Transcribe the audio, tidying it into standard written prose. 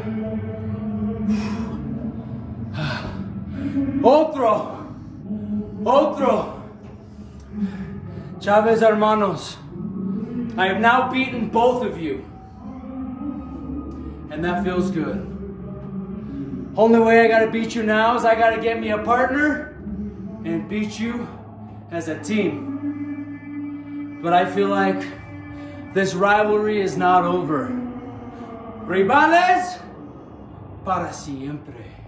Otro. Otro. Chavez hermanos, I have now beaten both of you. And that feels good. Only way I gotta beat you now is I gotta get me a partner and beat you as a team. But I feel like this rivalry is not over. Rivales para siempre.